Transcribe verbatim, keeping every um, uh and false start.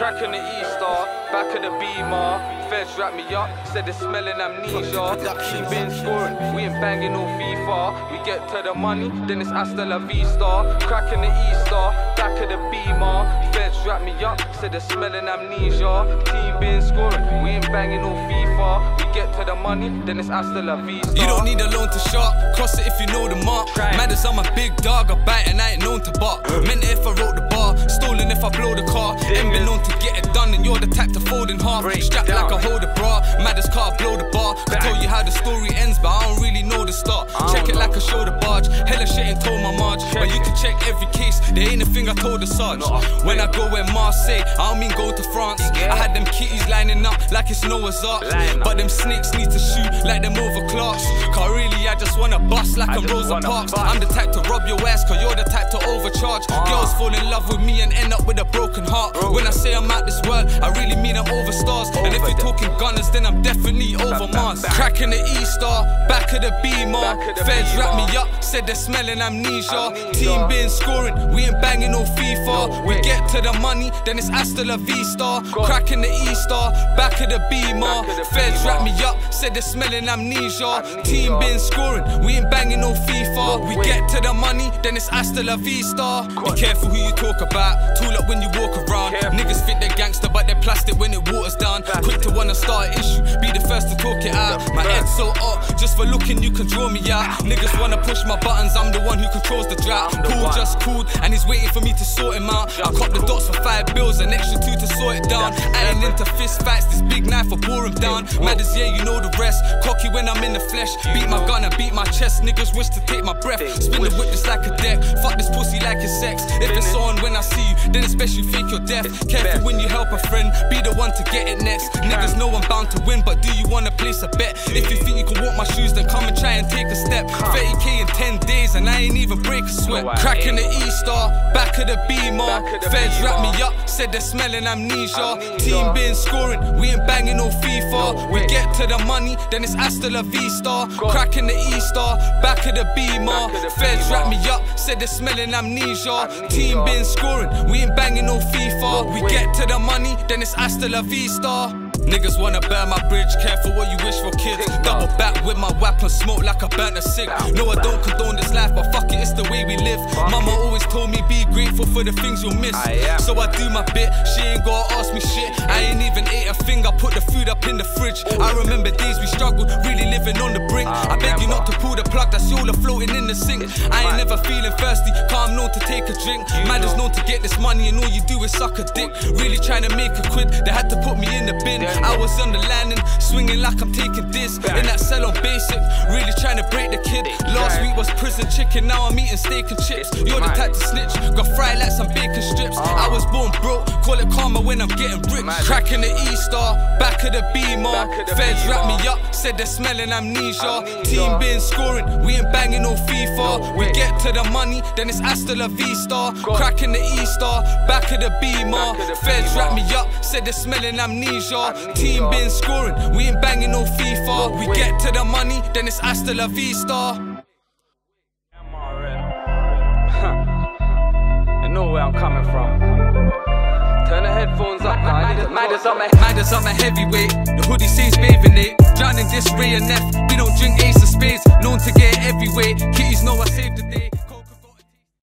Cracking the E-Star, back of the Beamer. Feds wrap me up, said they're smelling amnesia. Team been scoring, we ain't banging no FIFA. We get to the money, then it's hasta la vista. Cracking the E-Star, back of the Beamer. Feds wrap me up, said they're smelling amnesia. Team been scoring, we ain't banging no FIFA. We get to the money, then it's hasta la vista. You don't need a loan to shop, cross it if you know the mark. Matters, I'm a big dog, I bite and I ain't known to bark. Meant it if I wrote the bar, stolen if I blow the car. Ain't been known to get it done and you're the type to fold in half. Strapped like a holder bra, matters car blow the bar. I told you how the story ends but I don't really know the start. Check it like a shoulder barge, hella shit ain't told my Marge. But you can check every case, there ain't a thing I told the Sarge. When I go where Marseille, I don't mean go to France. I had them kitties lining up like it's Noah's Ark. But them snakes need to shoot like them overclass. Cause really I just wanna bust like I'm Rosa Parks. I'm the type to rob your ass cause you're the type to overcharge. Girls fall in love with me and end up with a broken heart. When I say I'm out this world, I really mean I'm over stars. And if you're talking gunners, then I'm definitely over Mars. Cracking the E-Star, back of the Beamer. Feds wrap me up, said they're smelling amnesia. Team been scoring, we ain't banging no FIFA. We get to the money, then it's hasta la vista. Cracking the E-Star, back of the Beamer. Feds wrap me up, said they're smelling amnesia. Team been scoring, we ain't banging no FIFA. We get to the money, then it's hasta la vista. Be careful who you talk about, tool up when you walk around. Niggas think they're gangster but they're plastic when it waters down. Quick to wanna start an issue, be the first to talk it out. My head's so hot, just for looking you can draw me out. Niggas wanna push my buttons, I'm the one who controls the drought. Paul just called and he's waiting for me to sort him out. I cop the dots for five bills, an extra two to sort it down. I ain't into fist fights, this big knife will bore him down. Matters, yeah, you know the rest. Cocky when I'm in the flesh, beat my gun and beat my chest. Niggas wish to take my breath, spin the whip just like a deck. Fuck this pussy like it's sex. If it's on when I see you, then it's best you fake your death. Careful when you help a friend, be the one to get it next. Niggas know I'm bound to win, but do you wanna place a bet? If you think you can walk my shoes, then come and try and take a step. thirty K in ten days and I ain't even break a sweat. Cracking the E-Star, back of the Beamer. Feds wrap me up, said they're smelling amnesia. Team been scoring, we ain't banging no FIFA. We get to the money, then it's hasta la vista. Cracking the E-Star, back of the Beamer. Feds wrap me up, said they're smelling amnesia. Team been scoring, we ain't banging no FIFA. We get to the money, then it's hasta la vista. Niggas wanna burn my bridge, careful what you wish for kids. Double back with my weapon, smoke like I burnt a cig. No, I don't condone this life, but fuck it, it's the way we live. Mama always told me be grateful for the things you'll miss. So I do my bit, she ain't gotta ask me shit. I ain't even ate a thing, I put the food up in the fridge. I remember days we struggled, really living on the brink. I beg you not to pull the plug, that's all floating in the sink. I ain't never feeling thirsty, cause I'm known to take a drink. Man is known to get this money and all you do is suck a dick. Really trying to make a quid, they had to put me in the bin. I was on the landing, swinging like I'm taking this. In that cell on basic, really trying to break the kid. Last week was prison chicken, now I'm eating steak and chips. You're the type to snitch, got fried like some bacon strips. I was born broke, call it karma when I'm getting rich. Cracking the E-Star, back of the Beamer. Feds wrap me up, said they're smelling amnesia. Team been scoring, we ain't banging no FIFA. We get to the money, then it's hasta la vista. Cracking the E-Star, back of the Beamer. Feds wrap me up, said they're smelling amnesia. Team been scoring, we ain't banging no FIFA. We get to the money, then it's hasta la vista. You know where I'm coming from. Turn the headphones up now. Matters up my Matters up my heavyweight. The hoodie says bathing it. Drowning this Ray and F. We don't drink ace of spades. Known to get it every way. Kitties know I saved the day.